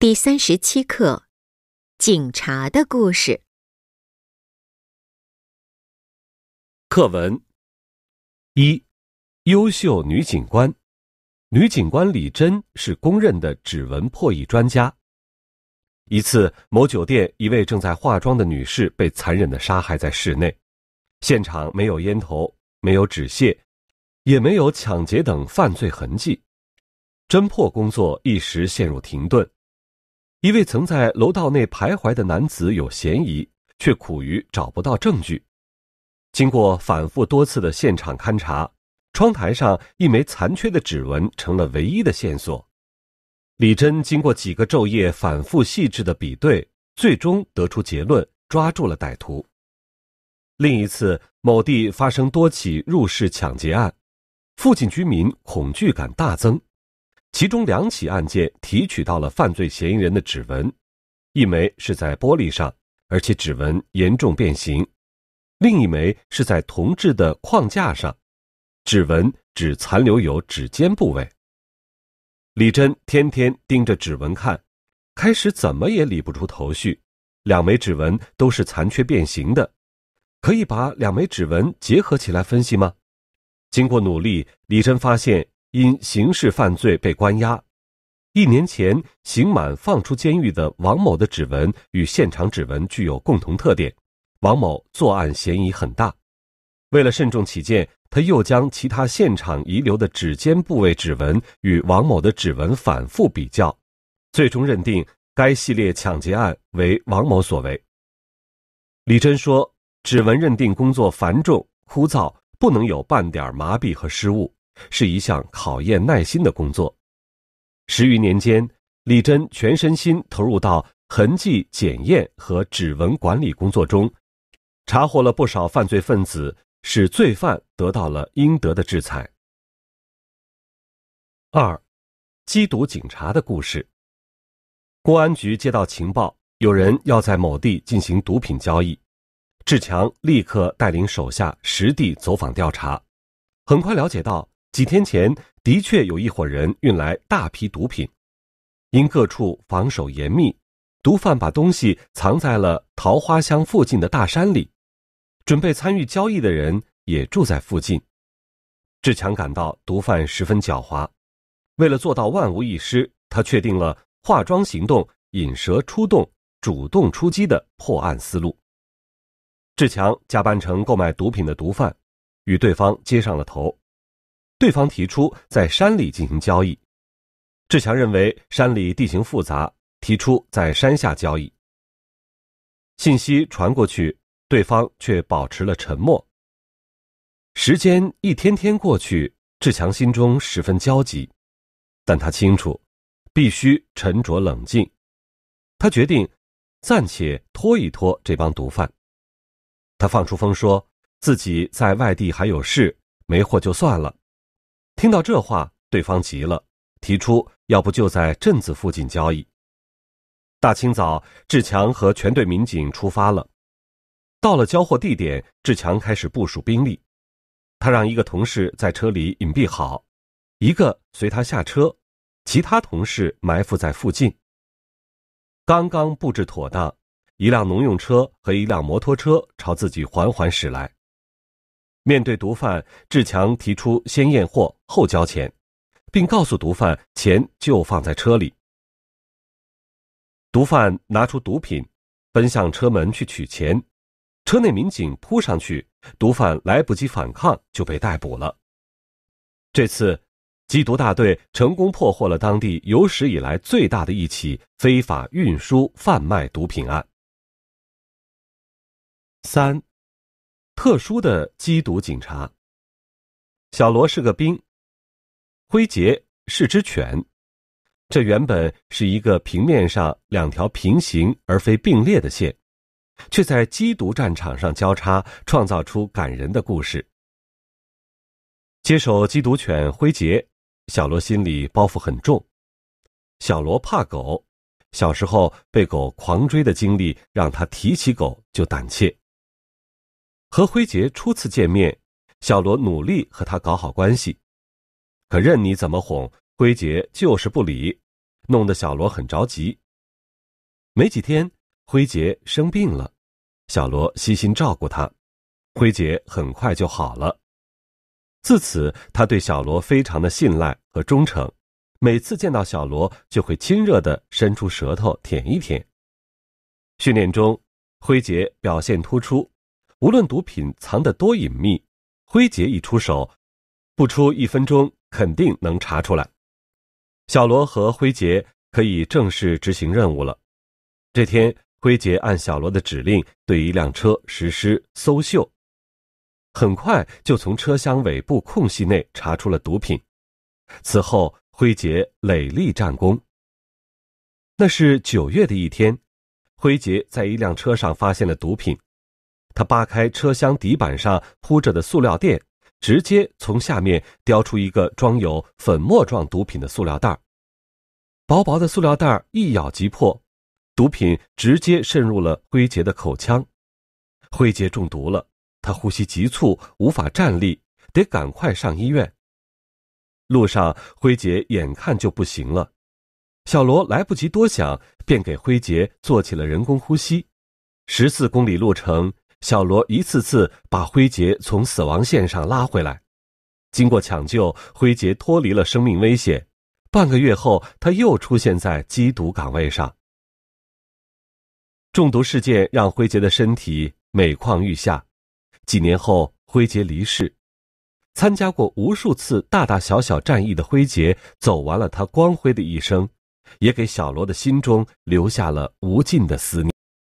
第37课：警察的故事。 课文1：优秀女警官。女警官李珍是公认的指纹破译专家。一次，某酒店一位正在化妆的女士被残忍地杀害在室内，现场没有烟头，没有纸屑，也没有抢劫等犯罪痕迹，侦破工作一时陷入停顿。一位曾在楼道内徘徊的男子有嫌疑，却苦于找不到证据。经过反复多次的现场勘查，窗台上一枚残缺的指纹成了唯一的线索。李珍经过几个昼夜反复细致的比对，最终得出结论，抓住了歹徒。另一次，某地发生多起入室抢劫案，附近居民恐惧感大增。其中2起案件提取到了犯罪嫌疑人的指纹，一枚是在玻璃上，而且指纹严重变形；另一枚是在铜制的框架上，指纹只残留有指尖部位。李珍天天盯着指纹看，开始怎么也理不出头绪，2枚指纹都是残缺变形的，可以把2枚指纹结合起来分析吗？经过努力，李珍发现因刑事犯罪被关押，1年前刑满放出监狱的王某的指纹与现场指纹具有共同特点，王某作案嫌疑很大。为了慎重起见，他又将其他现场遗留的指尖部位指纹与王某的指纹反复比较，最终认定该系列抢劫案为王某所为。李珍说，指纹认定工作繁重枯燥，不能有半点麻痹和失误，是一项考验耐心的工作。10余年间，李珍全身心投入到痕迹检验和指纹管理工作中，查获了不少犯罪分子，使罪犯得到了应得的制裁。2. 缉毒警察的故事。公安局接到情报，有人要在某地进行毒品交易，志强立刻带领手下实地走访调查，很快了解到几天前的确有一伙人运来大批毒品，因各处防守严密，毒贩把东西藏在了桃花乡附近的大山里，准备参与交易的人也住在附近。志强感到毒贩十分狡猾，为了做到万无一失，他确定了化妆行动、引蛇出洞、主动出击的破案思路。志强假扮成购买毒品的毒贩，与对方接上了头。对方提出在山里进行交易，志强认为山里地形复杂，提出在山下交易。信息传过去，对方却保持了沉默。时间一天天过去，志强心中十分焦急，但他清楚必须沉着冷静。他决定暂且拖一拖这帮毒贩。他放出风说自己在外地还有事，没货就算了。听到这话，对方急了，提出要不就在镇子附近交易。大清早，志强和全队民警出发了。到了交货地点，志强开始部署兵力。他让一个同事在车里隐蔽好，一个随他下车，其他同事埋伏在附近。刚刚布置妥当，一辆农用车和一辆摩托车朝自己缓缓驶来。面对毒贩，志强提出先验货后交钱，并告诉毒贩钱就放在车里。毒贩拿出毒品，奔向车门去取钱，车内民警扑上去，毒贩来不及反抗就被逮捕了。这次缉毒大队成功破获了当地有史以来最大的一起非法运输贩卖毒品案。3. 特殊的缉毒警察。小罗是个兵，辉杰是只犬。这原本是一个平面上2条平行而非并列的线，却在缉毒战场上交叉，创造出感人的故事。接手缉毒犬辉杰，小罗心里包袱很重。小罗怕狗，小时候被狗狂追的经历让他提起狗就胆怯。和辉杰初次见面，小罗努力和他搞好关系，可任你怎么哄，辉杰就是不理，弄得小罗很着急， 没几天，辉杰生病了，小罗悉心照顾他，辉杰很快就好了。自此，他对小罗非常的信赖和忠诚，每次见到小罗就会亲热地伸出舌头舔一舔。训练中，辉杰表现突出，无论毒品藏得多隐秘，辉杰一出手，不出1分钟肯定能查出来。小罗和辉杰可以正式执行任务了。这天，辉杰按小罗的指令对一辆车实施搜嗅，很快就从车厢尾部空隙内查出了毒品。此后，辉杰累立战功。那是9月的一天，辉杰在一辆车上发现了毒品。他扒开车厢底板上铺着的塑料垫，直接从下面叼出一个装有粉末状毒品的塑料袋。薄薄的塑料袋一咬即破，毒品直接渗入了辉杰的口腔。辉杰中毒了，他呼吸急促，无法站立，得赶快上医院。路上，辉杰眼看就不行了，小罗来不及多想，便给辉杰做起了人工呼吸。14公里路程，小罗一次次把辉杰从死亡线上拉回来。经过抢救，辉杰脱离了生命危险。半个月后，他又出现在缉毒岗位上。中毒事件让辉杰的身体每况愈下。几年后，辉杰离世。参加过无数次大大小小战役的辉杰，走完了他光辉的一生，也给小罗的心中留下了无尽的思念。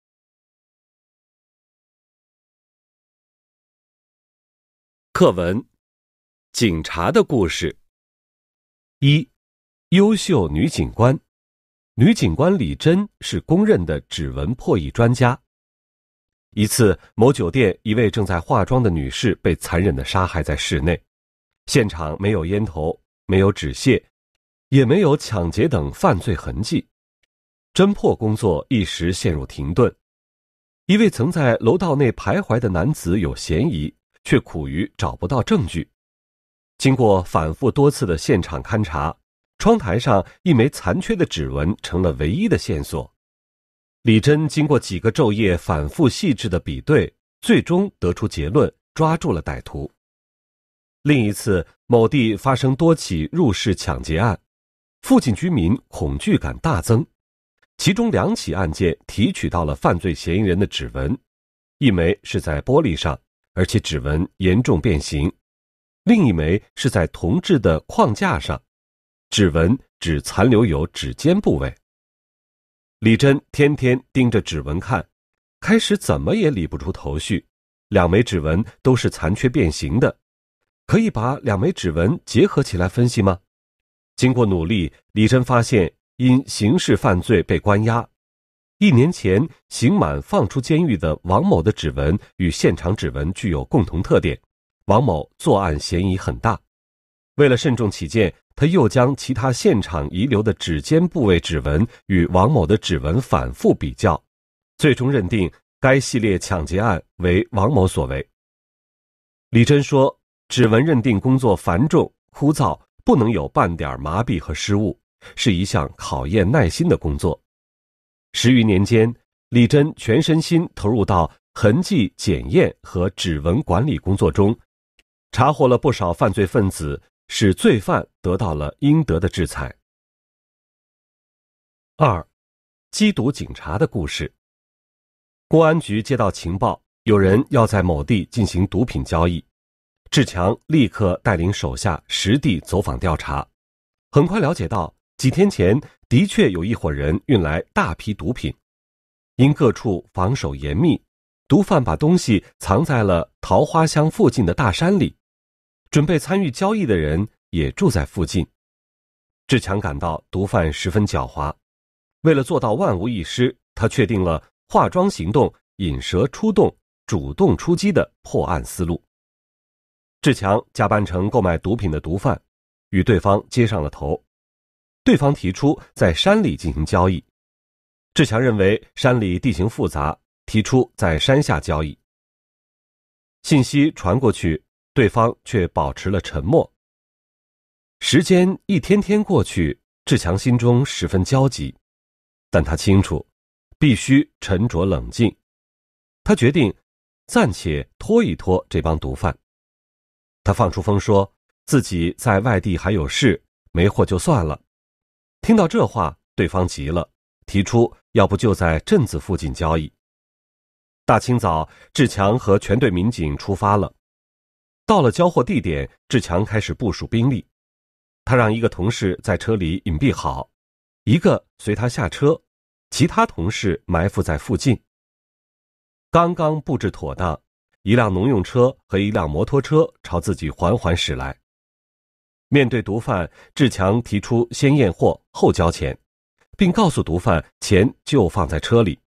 课文：警察的故事。1. 优秀女警官。女警官李珍是公认的指纹破译专家。一次，某酒店一位正在化妆的女士被残忍地杀害在室内，现场没有烟头，没有纸屑，也没有抢劫等犯罪痕迹，侦破工作一时陷入停顿。一位曾在楼道内徘徊的男子有嫌疑，却苦于找不到证据。经过反复多次的现场勘查，窗台上一枚残缺的指纹成了唯一的线索。李珍经过几个昼夜反复细致的比对，最终得出结论，抓住了歹徒。另一次，某地发生多起入室抢劫案，附近居民恐惧感大增。其中2起案件提取到了犯罪嫌疑人的指纹，一枚是在玻璃上，而且指纹严重变形；另一枚是在铜制的框架上，指纹只残留有指尖部位。李珍天天盯着指纹看，开始怎么也理不出头绪，2枚指纹都是残缺变形的，可以把2枚指纹结合起来分析吗？经过努力，李珍发现因刑事犯罪被关押，1年前刑满放出监狱的王某的指纹与现场指纹具有共同特点，王某作案嫌疑很大。为了慎重起见，他又将其他现场遗留的指尖部位指纹与王某的指纹反复比较，最终认定该系列抢劫案为王某所为。李珍说，指纹认定工作繁重枯燥，不能有半点麻痹和失误，是一项考验耐心的工作。10余年间，李珍全身心投入到痕迹检验和指纹管理工作中，查获了不少犯罪分子，使罪犯得到了应得的制裁。2. 缉毒警察的故事。公安局接到情报，有人要在某地进行毒品交易，志强立刻带领手下实地走访调查，很快了解到，几天前的确有一伙人运来大批毒品，因各处防守严密，毒贩把东西藏在了桃花乡附近的大山里，准备参与交易的人也住在附近。志强感到毒贩十分狡猾，为了做到万无一失，他确定了化妆行动、引蛇出洞、主动出击的破案思路。志强假扮成购买毒品的毒贩，与对方接上了头。对方提出在山里进行交易，志强认为山里地形复杂，提出在山下交易。信息传过去，对方却保持了沉默。时间一天天过去，志强心中十分焦急，但他清楚， 必须沉着冷静。他决定暂且拖一拖这帮毒贩。他放出风说自己在外地还有事，没货就算了。听到这话，对方急了，提出要不就在镇子附近交易。大清早，志强和全队民警出发了。到了交货地点，志强开始部署兵力。他让一个同事在车里隐蔽好，一个随他下车，其他同事埋伏在附近。刚刚布置妥当，一辆农用车和一辆摩托车朝自己缓缓驶来。面对毒贩，志强提出先验货后交钱，并告诉毒贩钱就放在车里。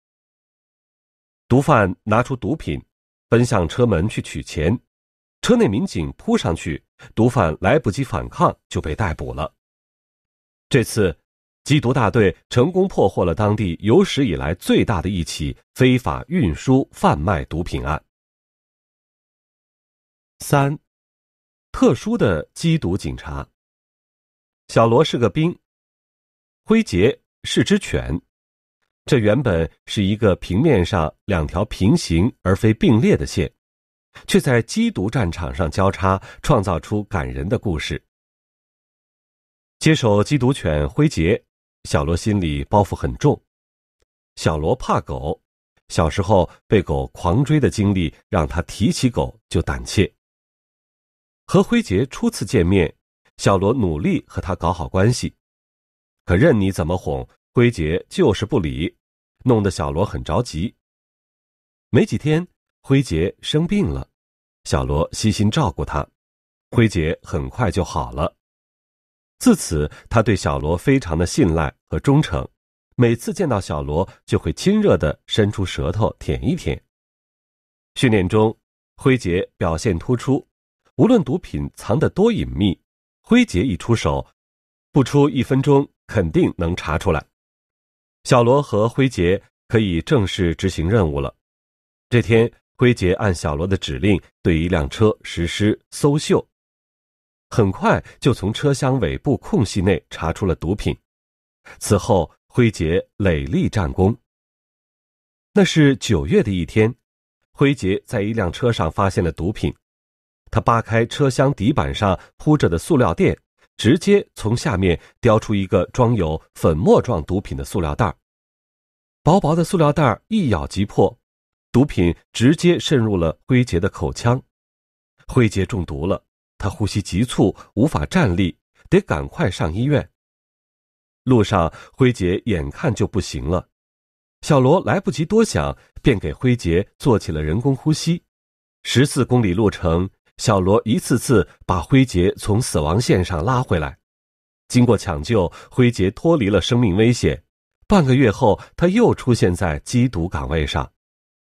毒贩拿出毒品，奔向车门去取钱。车内民警扑上去，毒贩来不及反抗就被逮捕了。这次缉毒大队成功破获了当地有史以来最大的一起非法运输贩卖毒品案。3. 特殊的缉毒警察。小罗是个兵，辉杰是只犬。这原本是一个平面上两条平行而非并列的线，却在缉毒战场上交叉，创造出感人的故事。接手缉毒犬辉杰，小罗心里包袱很重。小罗怕狗，小时候被狗狂追的经历让他提起狗就胆怯。和辉杰初次见面，小罗努力和他搞好关系，可任你怎么哄，辉杰就是不理，弄得小罗很着急。没几天，辉杰生病了，小罗悉心照顾他，辉杰很快就好了。自此，他对小罗非常的信赖和忠诚，每次见到小罗就会亲热地伸出舌头舔一舔。训练中，辉杰表现突出，无论毒品藏得多隐秘，辉杰一出手，不出1分钟肯定能查出来。小罗和辉杰可以正式执行任务了。这天，辉杰按小罗的指令对一辆车实施搜嗅，很快就从车厢尾部空隙内查出了毒品。此后，辉杰累立战功。那是9月的一天，辉杰在一辆车上发现了毒品。他扒开车厢底板上铺着的塑料垫，直接从下面叼出一个装有粉末状毒品的塑料袋。薄薄的塑料袋一咬即破，毒品直接渗入了辉杰的口腔。辉杰中毒了，他呼吸急促，无法站立，得赶快上医院。路上，辉杰眼看就不行了，小罗来不及多想，便给辉杰做起了人工呼吸。14公里路程，小罗一次次把辉杰从死亡线上拉回来。经过抢救，辉杰脱离了生命危险。半个月后，他又出现在缉毒岗位上。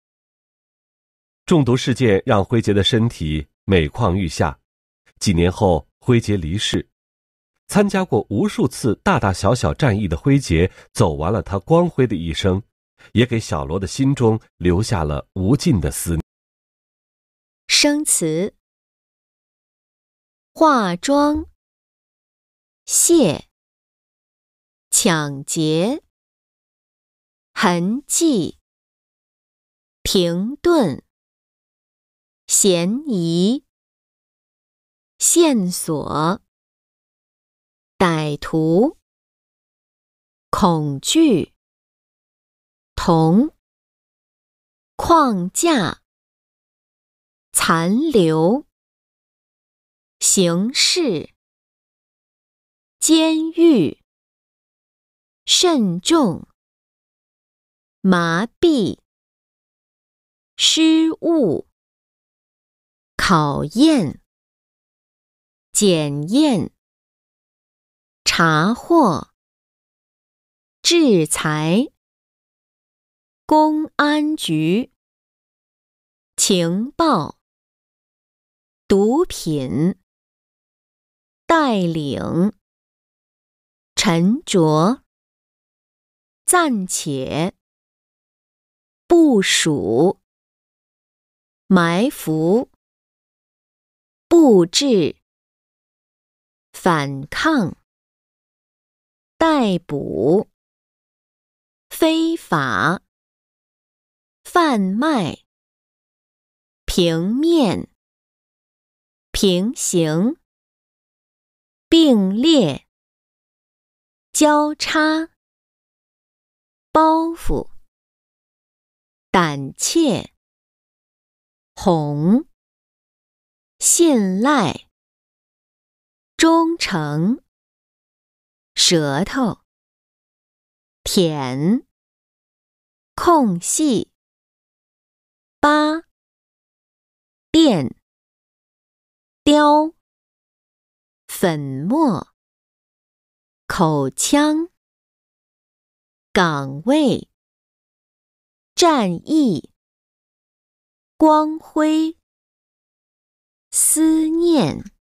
中毒事件让辉杰的身体每况愈下。几年后，辉杰离世。参加过无数次大大小小战役的辉杰，走完了他光辉的一生，也给小罗的心中留下了无尽的思念。 生词：化妆、谢、抢劫、痕迹、停顿、嫌疑、线索、歹徒、恐惧、铜、框架、残留、刑事、监狱、慎重、麻痹、失误、考验、检验、查获、制裁、公安局、情报、毒品、带领、沉着、暂且、部署、埋伏、布置、反抗、逮捕、 非法，贩卖，平面，平行，并列，交叉，包袱，胆怯，红，信赖，忠诚，舌头，舔，空隙，疤，电，雕，粉末，口腔，岗位，战役，光辉，思念。